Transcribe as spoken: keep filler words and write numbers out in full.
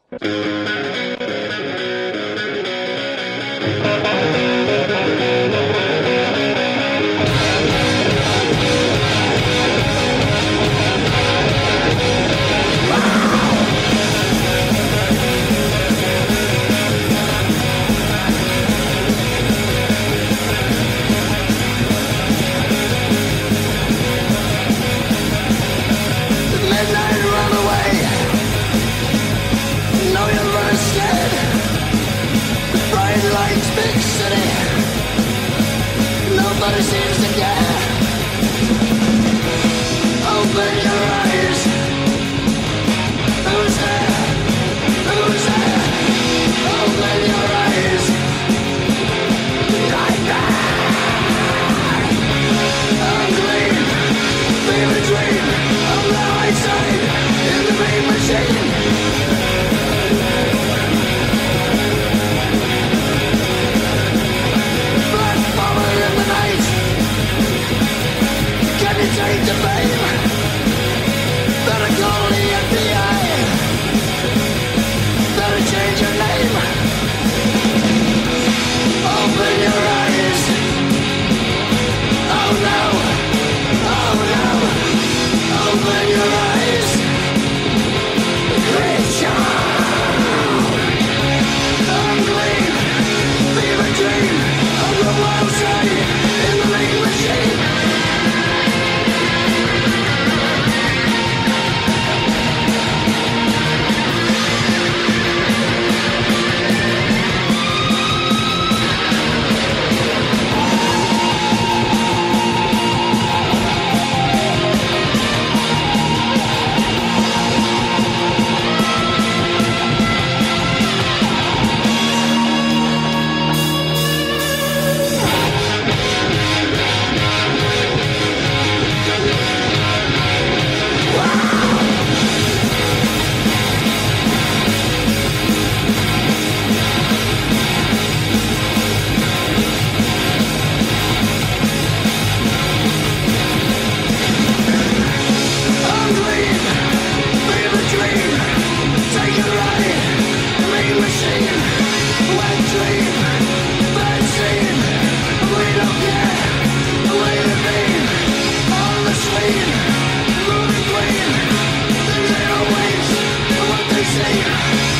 Nobody seems to care. Open your eyes. Who's there? Who's there? Open your eyes. Nightmare. Unclean. Fever dream of the right side in the main machine. Take the fame. Better call the F B I. Better change your name. Open your eyes. Oh no. Oh no. Open your eyes. Creature. Unclean. Fever dream of the wild side in the main machine. Moving clean, there's no waste of what they say.